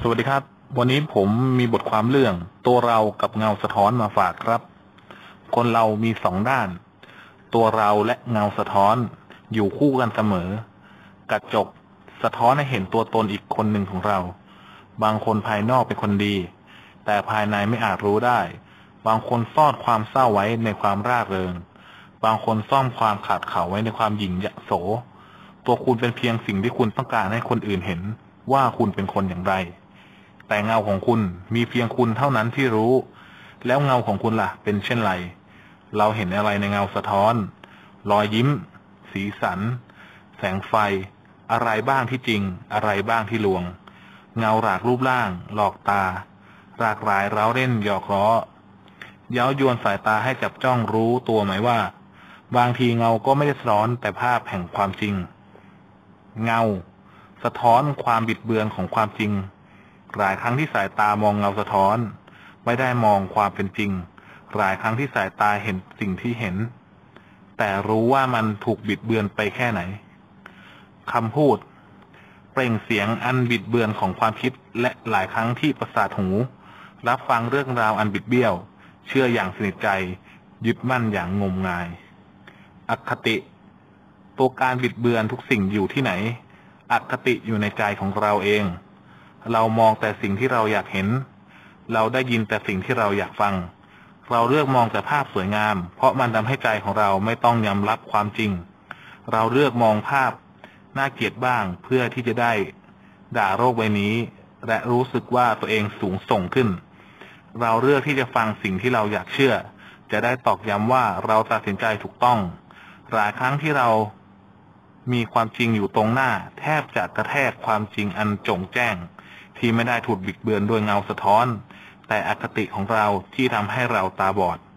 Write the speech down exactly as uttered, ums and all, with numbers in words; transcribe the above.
สวัสดีครับวันนี้ผมมีบทความเรื่องตัวเรากับเงาสะท้อนมาฝากครับคนเรามีสองด้านตัวเราและเงาสะท้อนอยู่คู่กันเสมอกระจกสะท้อนให้เห็นตัวตนอีกคนหนึ่งของเราบางคนภายนอกเป็นคนดีแต่ภายในไม่อาจรู้ได้บางคนซ่อนความเศร้าไว้ในความร่าเริงบางคนซ่อนความขาดเข่าไว้ในความหยิ่งยโสตัวคุณเป็นเพียงสิ่งที่คุณต้องการให้คนอื่นเห็นว่าคุณเป็นคนอย่างไรแต่เงาของคุณมีเพียงคุณเท่านั้นที่รู้แล้วเงาของคุณล่ะเป็นเช่นไรเราเห็นอะไรในเงาสะท้อนรอยยิ้มสีสันแสงไฟอะไรบ้างที่จริงอะไรบ้างที่ลวงเงาหลากรูปร่างหลอกตารากรายเร้าเล่นหยอกล้อเย้ายวนสายตาให้จับจ้องรู้ตัวไหมว่าบางทีเงาก็ไม่ได้สะท้อนแต่ภาพแห่งความจริงเงาสะท้อนความบิดเบือนของความจริงหลายครั้งที่สายตามองเงาสะท้อนไม่ได้มองความเป็นจริงหลายครั้งที่สายตาเห็นสิ่งที่เห็นแต่รู้ว่ามันถูกบิดเบือนไปแค่ไหนคำพูดเปล่งเสียงอันบิดเบือนของความคิดและหลายครั้งที่ประสาทหูรับฟังเรื่องราวอันบิดเบี้ยวเชื่ออย่างสนิทใจยึดมั่นอย่างงมงายอคติตัวการบิดเบือนทุกสิ่งอยู่ที่ไหนอคติอยู่ในใจของเราเองเรามองแต่สิ่งที่เราอยากเห็นเราได้ยินแต่สิ่งที่เราอยากฟังเราเลือกมองแต่ภาพสวยงามเพราะมันทำให้ใจของเราไม่ต้องยอมรับความจริงเราเลือกมองภาพน่าเกลียดบ้างเพื่อที่จะได้ด่าโรคใบนี้และรู้สึกว่าตัวเองสูงส่งขึ้นเราเลือกที่จะฟังสิ่งที่เราอยากเชื่อจะได้ตอกย้ำว่าเราตัดสินใจถูกต้องหลายครั้งที่เรามีความจริงอยู่ตรงหน้าแทบจะกระแทกความจริงอันโจ่งแจ้งที่ไม่ได้ถูกบิดเบือนโดยเงาสะท้อนแต่อคติของเราที่ทำให้เราตาบอด